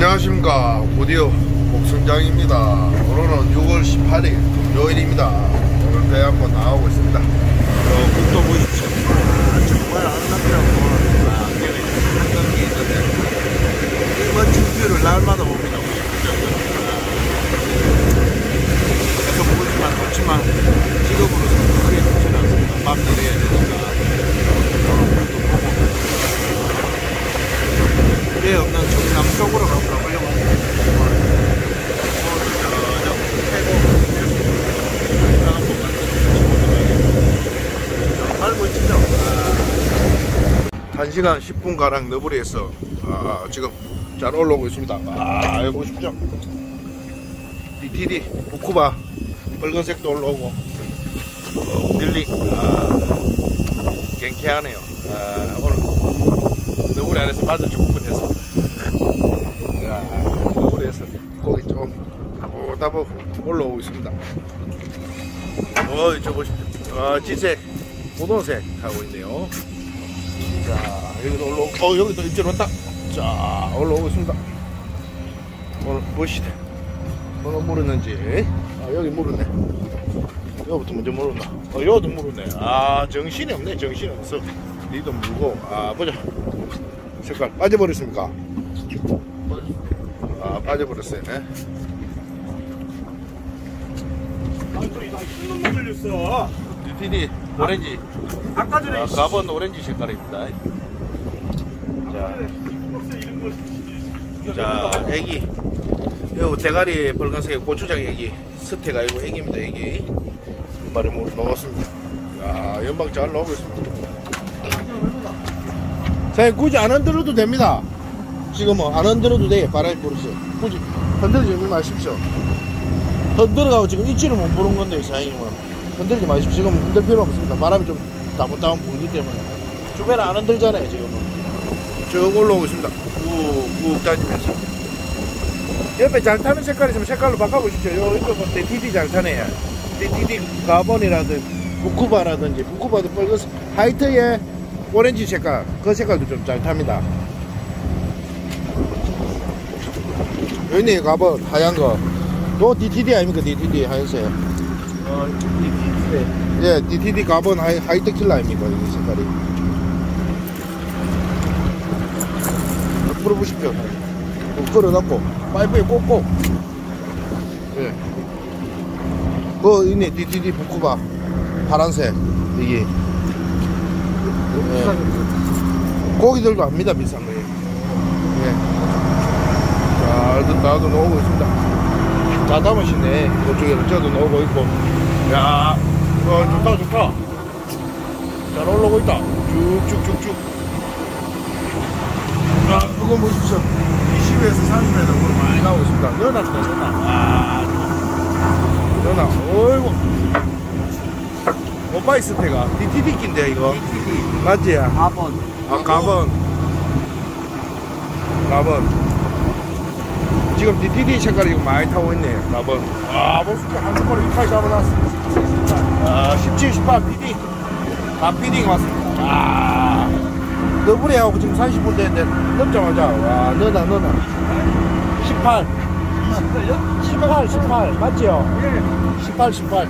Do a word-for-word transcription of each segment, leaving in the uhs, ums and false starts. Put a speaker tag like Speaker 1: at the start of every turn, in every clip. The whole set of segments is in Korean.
Speaker 1: 안녕하십니까, 오디오 목순장입니다. 오늘은 유월 십팔일 금요일입니다. 오늘 배 한번 나가고 있습니다. 저 국도 보십시오. 아, 정말 아름답더라고. 아, 안경에 한경기 있는데 이 멋진 뷰를 날마다 봅니다. 계속 보지만 좋지만 직업으로서 크게 좋지는 않습니다. 밥 내려야 되니까 배 없는 충남 쪽으로 가보려고 합니다. 정말 멋지죠? 한 시간 십 분가량 너브리에서 아, 지금 잘 올라오고 있습니다. 아, 여기 보십시오. 디티디 부쿠바 빨간색도 올라오고 어, 빌링 아, 갱쾌하네요. 아, 오늘 너브리 안에서 바다 좀 오픈해서 너브리에서 거기 좀 따보 올라오고 있습니다. 어, 저 보십시오. 아, 진색 고동색 하고 있네요. 자, 여기도 올라오고, 어, 여기도 입질 온다. 자, 올라오고 있습니다. 오늘 무엇이다. 어느 물었는지. 아, 여기 물었네. 여기부터 먼저 물었나. 어, 여기도 물었네. 아, 정신이 없네. 정신이 없어. 니도 물고. 아, 보자. 색깔 빠져버렸습니까? 아, 빠져버렸어요. 네?
Speaker 2: 아, 또 이거 흰 놈 걸렸어.
Speaker 1: 디티디 오렌지.
Speaker 2: 아까 전에
Speaker 1: 아, 가본 오렌지 색깔입니다. 자, 자, 애기. 요 대가리 빨간색 고추장 애기. 스테가 아니고 애기입니다. 애기. 한 마리 먹었습니다. 야, 연방 잘 나오고 있습니다. 사장님, 굳이 안 흔들어도 됩니다. 지금은 안 흔들어도 돼요. 바람이 불었어요. 굳이 흔들지 마십시오. 흔들어가고 지금 입질을 못 부른 건데, 사장님은. 흔들지 마십시오. 지금 흔들 필요 없습니다. 바람이 좀 따분따분 불기 때문에. 주변에 안 흔들잖아요, 지금은. 쭉 올라오고 있습니다. 꾹꾹 다니면서. 옆에 잘 타는 색깔이 있으면 색깔로 바꿔보십시오. 요, 이거 뭐, 디티디 잘 타네요. 디티디 가본이라든지, 부쿠바라든지, 부쿠바도 빨간색, 화이트에 오렌지 색깔, 그 색깔도 좀 잘 탑니다. 여기 가본, 하얀 거. 또 디티디 아닙니까? 디티디 하얀색.
Speaker 2: 어, 디티디.
Speaker 1: 예, 디티디 가본 하이, 하이트 킬러 아닙니까? 이 색깔이. 풀어보십시오. 끌어놓고, 파이프에 꽂고. 예. 그, 있네, 디티디 부쿠바. 파란색. 이게. 예. 고기들도 압니다, 비싼 거예요. 예. 잘, 나도 나오고 있습니다. 자, 담으시네. 이쪽에는 저도 나오고 있고. 야, 어, 좋다, 좋다. 잘 올라오고 있다. 쭉쭉쭉쭉. 아, 그거 보십시오. 이십에서 삼십 미터 정도 많이 나오고 있습니다. 연합니다, 연합. 아, 연합. 어이구. 오빠이스테가 디티디끼인데, 이거. 디티디. 맞지?
Speaker 2: 가본.
Speaker 1: 아, 가본. 가본. 지금 디티디 색깔이 지금 많이 타고 있네요. 가본. 아, 보십시오. 한 손가락 이까지 잡아놨어. 아, 십칠, 십팔 피디. 다 피딩 왔습니다. 아, 너브리하고 지금 삼십 분 됐는데, 넣자마자, 와, 넣어놔, 넣어놔. 십팔. 십팔, 십팔. 맞지요? 십팔, 십팔.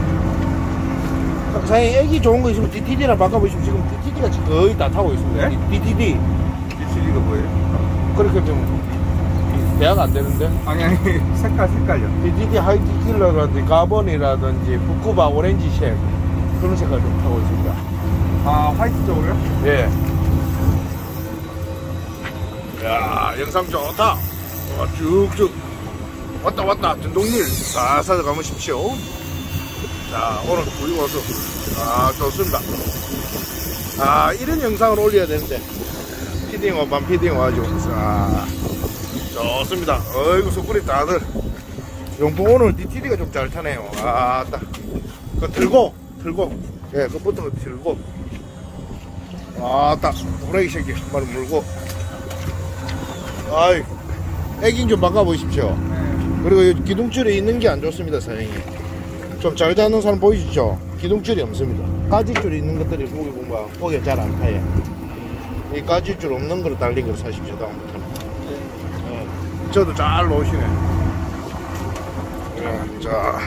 Speaker 1: 사장님, 애기 좋은 거 있으면 디티디랑 바꿔보시면 지금 디티디가 지금 거의 다 타고 있습니다.
Speaker 2: 네?
Speaker 1: 디티디.
Speaker 2: 디티디가 뭐예요?
Speaker 1: 그렇게 좀, 대화가 안 되는데?
Speaker 2: 아니, 아니, 색깔, 색깔요.
Speaker 1: 디티디 하이트 킬러라든지, 가본이라든지, 부쿠바 오렌지색. 그런 색깔 좀 타고 있습니다.
Speaker 2: 아, 화이트 쪽으로요?
Speaker 1: 예. 야, 영상 좋다. 와, 쭉쭉. 왔다, 왔다. 전동릴. 사사서 가보십시오. 자, 오늘 구이 와서. 아, 좋습니다. 아, 이런 영상을 올려야 되는데. 피딩 와, 반 피딩 와가지고. 아, 좋습니다. 어이구, 속구리 다들. 용품 오늘 디티디가 좀 잘 타네요. 아, 딱. 그 들고, 들고. 예, 그부터 들고. 아, 딱. 호랑이 새끼 한 마리 물고. 아이, 애긴 좀 바꿔보십시오.
Speaker 2: 네.
Speaker 1: 그리고 기둥줄이 있는 게 안 좋습니다, 사장님. 좀 잘 잡는 사람 보이시죠? 기둥줄이 없습니다. 가지줄이 있는 것들이 고기 보면 고기가 잘 안 타요. 이 가지줄 없는 거로 달린 걸 사십시오, 다음부터는. 네. 저도 잘 놓으시네. 자,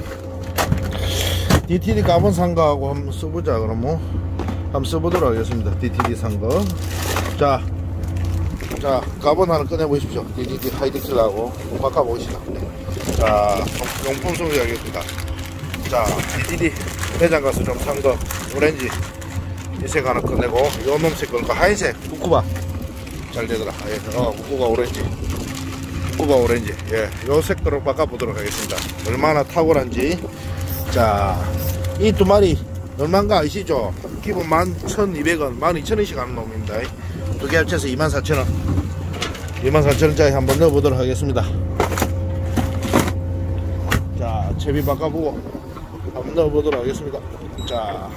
Speaker 1: 디티디 가본 산 거하고 한번 써보자. 그럼 뭐 한번 써보도록 하겠습니다. 디티디 산 거. 자, 자, 가본 하나 꺼내보십시오. 디티디 하이닉스하고 바꿔보시다. 자, 용품 소개하겠습니다. 자, 디티디 매장 가서 좀 산 거 오렌지 이 색 하나 꺼내고, 요 놈색 걸고 하얀색 후쿠바 잘 되더라. 예, 어, 후쿠바 오렌지, 후쿠바 오렌지. 예, 요 색도로 바꿔보도록 하겠습니다. 얼마나 탁월한지. 자, 이 두 마리 얼마인가 아시죠? 기본 만 천이백 원, 만 이천 원씩 하는 놈입니다. 두 개 합쳐서 이만 사천 원, 이만 사천 원짜리 한번 넣어보도록 하겠습니다. 자, 채비 바꿔보고 한번 넣어보도록 하겠습니다. 자,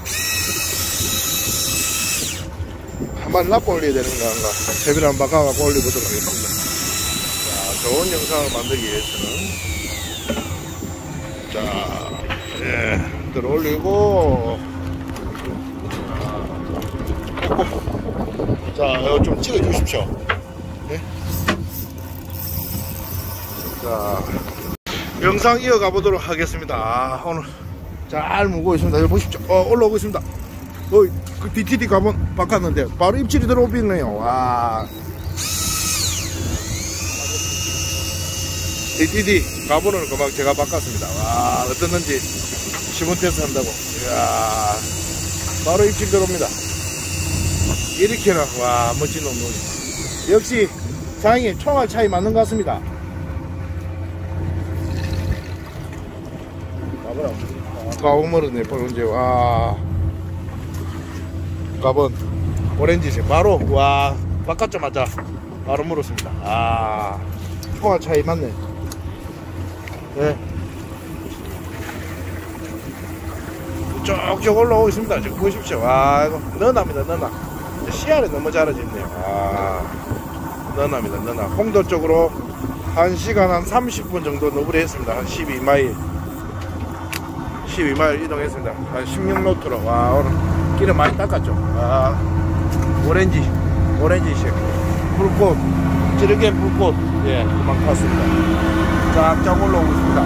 Speaker 1: 한번 납고 올려야 되는 건가? 채비를 한번 바꿔갖고 올려보도록 하겠습니다. 자, 좋은 영상을 만들기 위해서는, 자, 예, 들어 올리고, 자, 이거 좀 찍어 주십시오. 네? 자, 영상 이어가 보도록 하겠습니다. 아, 오늘 잘 무고 있습니다. 여기 보십시오. 어, 올라오고 있습니다. 어, 그 디티디 가본 바꿨는데 바로 입질이 들어오네요. 와, 디티디 가본을 그만 제가 바꿨습니다. 와, 어떻는지 시범 테스트 한다고. 이야, 바로 입질 들어옵니다. 이렇게나, 와, 멋진 놈. 역시 사장님 총알 차이 맞는 것 같습니다. 가보라. 가본 머리네, 언제. 와, 가본 오렌지색 바로, 와, 바꿨자마자 바로 물었습니다. 아, 총알 차이 맞네. 네, 쭉쭉 올라오고 있습니다. 지금 보십시오. 와, 이거 너납니다. 너나 씨알이 너무 잘해졌네요. 아, 너납니다. 너나 홍도 쪽으로 한 시간 한 삼십 분 정도 너브리 했습니다. 한 십이 마일 십이 마일 이동했습니다. 한 십육 노트로. 와, 오늘 기름 많이 닦았죠. 아, 오렌지 오렌지색 불꽃, 찌르게 불꽃. 예, 그만 탔습니다. 쫙쫙 올라오고 있습니다.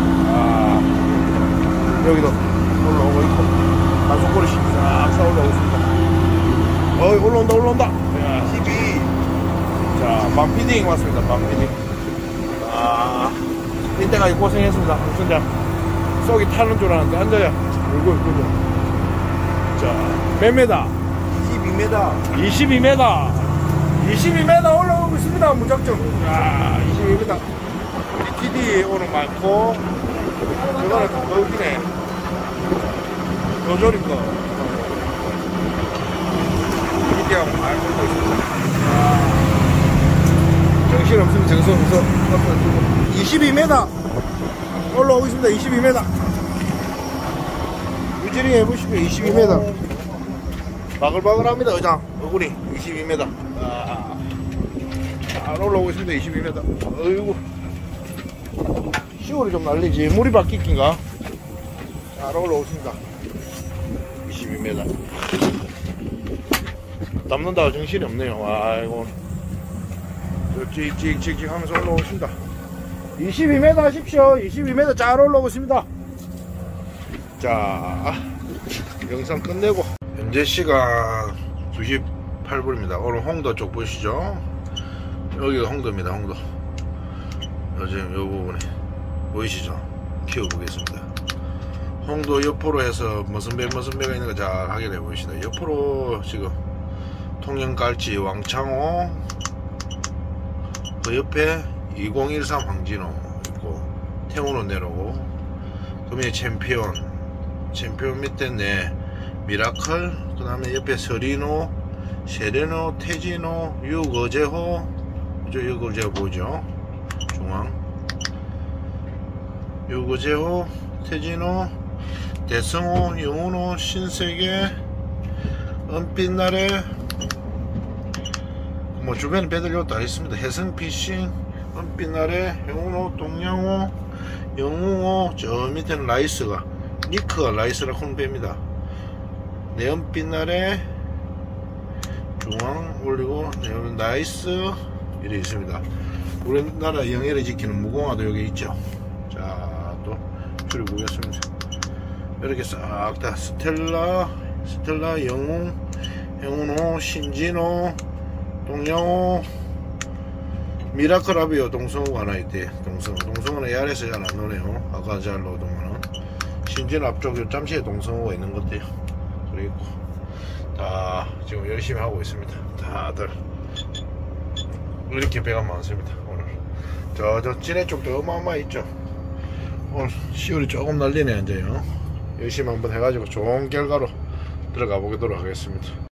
Speaker 1: 아, 여기도 올라오고 있고, 한손꼬리 싹싹 올라오고 있습니다. 어이, 올라온다, 올라온다. 야, 십이. 자, 밤피딩 왔습니다. 밤피딩. 아, 이때까지 고생했습니다. 진짜 속이 타는 줄 알았는데 앉아야 울고 울고. 자, 몇 메다?
Speaker 2: 이십이 미터.
Speaker 1: 이십이 미터. 이십이 미터 올라오고 있습니다. 무작정. 야, 이십이 미터. 디티디 오늘 많고, 이거는 더 웃기네. 요조린 거. 디티디하고 많이 걸고 있습니다. 아, 정신 없으면 정성 없어. 이십이 미터 올라오고 있습니다. 이십이 미터. 유지리 해보시고요. 이십이 미터. 바글바글합니다. 의장 얼굴이. 이십이 미터. 아, 잘 올라오고 있습니다. 이십이 미터. 어이구, 시골이 좀 날리지. 물이 바뀌긴가? 잘 올라오고 있습니다. 이십이 미터. 담는다고 정신이 없네요. 아이고, 찍찍찍찍 하면서 올라오고 있습니다. 이십이 미터 하십시오. 이십이 미터 잘 올라오고 있습니다. 자, 영상 끝내고, 현재 시간 두 시 팔 분입니다. 오늘 홍도 쪽 보시죠. 여기가 홍도입니다. 홍도. 요즘 요 부분에 보이시죠? 키워보겠습니다. 홍도 옆으로 해서 무슨 배 무슨 배가 있는 거 잘 확인해 보시다. 옆으로 지금 통영갈치 왕창호, 그 옆에 이공일삼 황진호 있고, 태우로 내려오고, 그러면 챔피언, 챔피언 밑에 내 미라클, 그 다음에 옆에 서리노, 세레노, 태진호, 유거제호, 저 유거제호 보이죠? 중앙 유거제호, 태진호, 대성호, 영훈호, 신세계, 은빛나래, 뭐 주변에 배들 요다 있습니다. 해성피싱, 은빛나래, 영훈호, 동양호, 영웅호, 저 밑에는 라이스가, 니크가 라이스라 하는 배입니다. 네온빛나래, 중앙 올리고, 네온 라이스 이렇게 있습니다. 우리나라 영예를 지키는 무궁화도 여기 있죠. 자 또 줄여보겠습니다. 이렇게 싹 다 스텔라 스텔라 영웅 행운호 신진호 동양호 미라클아비오 동성호가 하나 있대. 동성호 동성호는 에알에서 잘 안 노네요. 아까 잘 노동은 신진 앞쪽에 잠시에 동성호가 있는 것 같아요. 그리고 다 지금 열심히 하고 있습니다. 다들 이렇게 배가 많습니다. 오늘 저 저 진해 쪽도 어마어마 있죠. 오늘 시월이 조금 날리네. 이제요 열심히 한번 해가지고 좋은 결과로 들어가 보도록 하겠습니다.